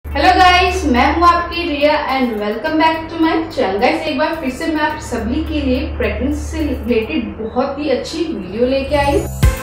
Hello guys, मैं हूँ आपकी Riya and welcome back to my channel. Guys, एक बार फिर से मैं आप सभी के लिए प्रेगनेंसी से रिलेटेड बहुत ही अच्छी वीडियो लेके आई।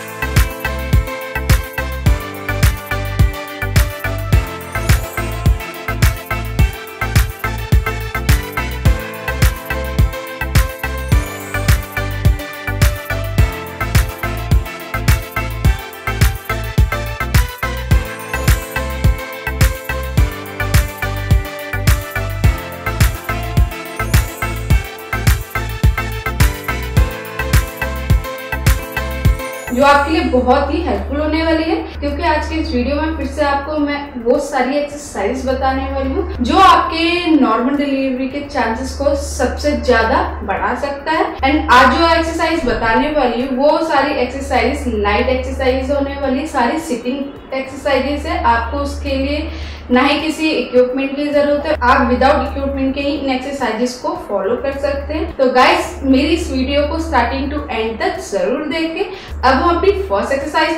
जो आपके लिए बहुत ही हेल्पफुल होने वाली है, क्योंकि आज के इस वीडियो में फिर से आपको मैं वो सारी एक्सरसाइज बताने वाली हूँ जो आपके नॉर्मल डिलीवरी के चांसेस को सबसे ज्यादा बढ़ा सकता है। एंड आज जो एक्सरसाइज बताने वाली हूँ वो सारी एक्सरसाइज लाइट एक्सरसाइज होने वाली, सारी सिटिंग एक्सरसाइजेस है। आपको उसके लिए ना ही किसी इक्विपमेंट की जरूरत है, आप विदाउट इक्विपमेंट के ही इन एक्सरसाइजेस को फॉलो कर सकते हैं। तो गाइस, मेरी इस वीडियो को स्टार्टिंग टू एंड तक जरूर देखें। अब हम अपनी फर्स्ट एक्सरसाइज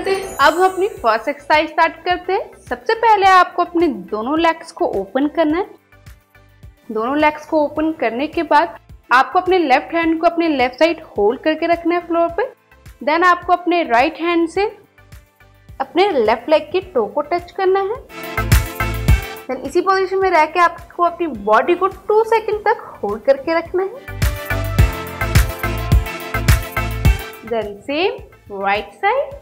स्टार्ट करते हैं। सबसे पहले आपको अपने दोनों लेग्स को ओपन करना है। दोनों लेग्स को ओपन करने के बाद आपको अपने लेफ्ट हैंड को अपने लेफ्ट साइड होल्ड करके रखना है फ्लोर पे। देन आपको अपने राइट हैंड से अपने लेफ्ट लेग की टो को टच करना है। देन इसी पोजीशन में रह के आपको अपनी बॉडी को 2 सेकंड तक होल्ड करके रखना है। Then same right side.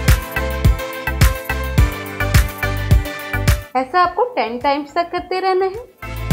ऐसा आपको 10 टाइम्स तक करते रहना है।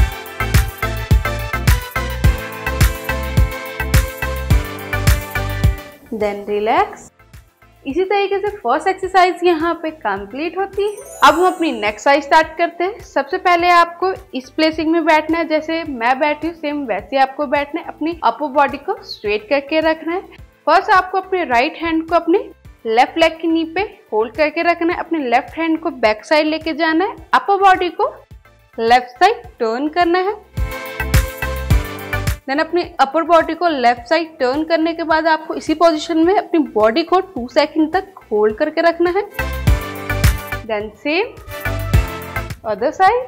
Then relax. इसी तरीके से फर्स्ट एक्सरसाइज यहाँ पे कंप्लीट होती है। अब हम अपनी नेक्स्ट एक्सरसाइज स्टार्ट करते हैं। सबसे पहले आपको इस प्लेसिंग में बैठना है, जैसे मैं बैठी हूँ सेम वैसे आपको बैठना है। अपनी अपर बॉडी को स्ट्रेट करके रखना है। फर्स्ट आपको अपने राइट हैंड को अपने लेफ्ट लेग की नी पे होल्ड करके रखना है। अपने लेफ्ट हैंड को बैक साइड लेके जाना है। अपर बॉडी को लेफ्ट साइड टर्न करना है। देन अपनी अपर बॉडी को लेफ्ट साइड टर्न करने के बाद आपको इसी पोजीशन में अपनी बॉडी को 2 सेकंड तक होल्ड करके रखना है। Then same other side.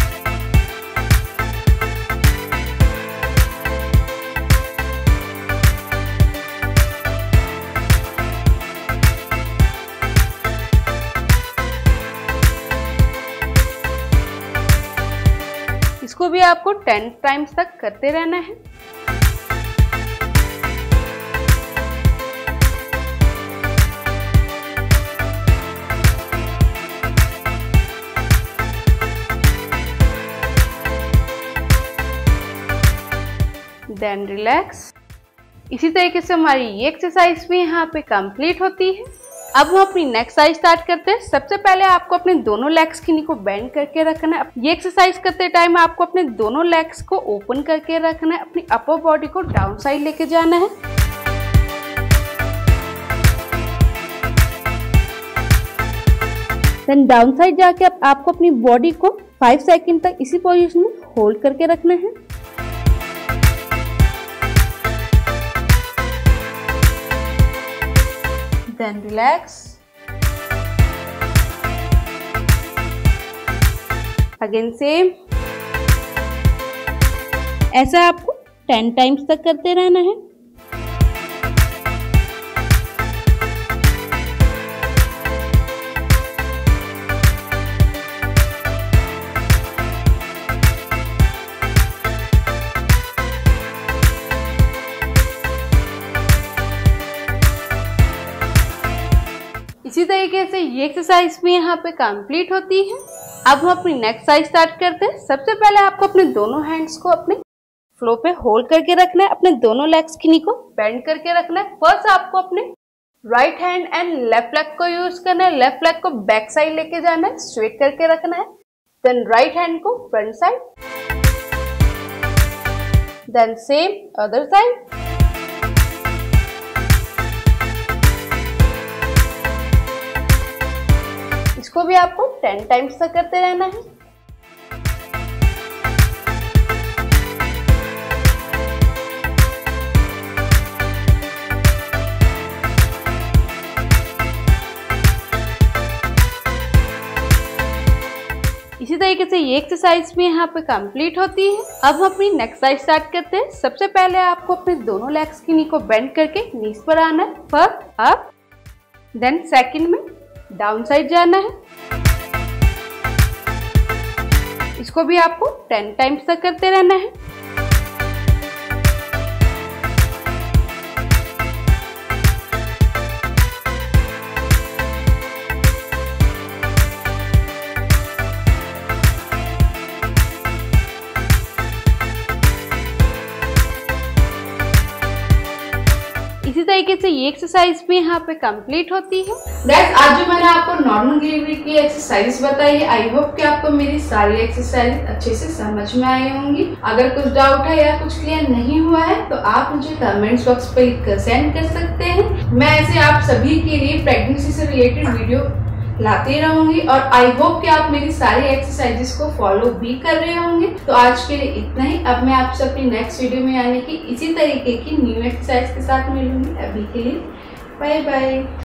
इसको भी आपको 10 टाइम्स तक करते रहना है। Then relax. इसी तरीके से हमारी ये एक्सरसाइज भी यहाँ पे कंप्लीट होती है। अब हम अपनी नेक्स्ट एक्सरसाइज स्टार्ट करते हैं। सबसे पहले आपको अपने दोनों लेग्स की नी को बेंड करके रखना है। ये एक्सरसाइज करते टाइम आपको अपने दोनों लेग्स को ओपन करके रखना है। अपनी अपर बॉडी को डाउन साइड लेके जाना है। देन डाउन साइड जाके आपको अपनी बॉडी को 5 सेकंड तक इसी पोजीशन में होल्ड करके रखना है। Then relax. Again same. ऐसा आपको 10 टाइम्स तक करते रहना है। इसी तरीके से ये एक्सरसाइज भी यहाँ पे कंप्लीट होती है। अब हम अपनी नेक्स्ट एक्सरसाइज स्टार्ट करते हैं। सबसे पहले आपको अपने दोनों हैंड्स को अपने फ्लोर पे होल्ड करके रखना है। अपने दोनों लेग्स की नी को बेंड करके रखना है। फर्स्ट आपको अपने right hand and left leg को यूज करना है। लेफ्ट लेग को बैक साइड लेके जाना है, स्ट्रेट करके रखना है। देन राइट हैंड को front side. Then same other side. इसको भी आपको 10 टाइम्स तक करते रहना है। इसी तरीके से ये एक्सरसाइज भी यहाँ पे कंप्लीट होती है। अब हम अपनी नेक्स्ट एक्सरसाइज स्टार्ट करते हैं। सबसे पहले आपको अपने दोनों लेग्स की नी को बेंड करके नीज पर आना है, फर्स्ट अप, देन सेकंड में डाउन साइड जाना है। इसको भी आपको 10 टाइम्स तक करते रहना है। इसी तरीके से ये एक्सरसाइज भी यहाँ पे कंप्लीट होती है। गाइस, आज जो मैंने आपको नॉर्मल डिलीवरी की एक्सरसाइज बताई है, आई होप कि आपको मेरी सारी एक्सरसाइज अच्छे से समझ में आई होंगी। अगर कुछ डाउट है या कुछ क्लियर नहीं हुआ है तो आप मुझे कमेंट्स बॉक्स पे लिखकर सेंड कर सकते हैं। मैं ऐसे आप सभी के लिए प्रेगनेंसी से रिलेटेड वीडियो लाती रहूंगी और आई होप कि आप मेरी सारी एक्सरसाइजेस को फॉलो भी कर रहे होंगे। तो आज के लिए इतना ही। अब मैं आपसे अपनी नेक्स्ट वीडियो में यानी कि इसी तरीके की न्यू एक्सरसाइज के साथ मिलूंगी। अभी के लिए बाय बाय।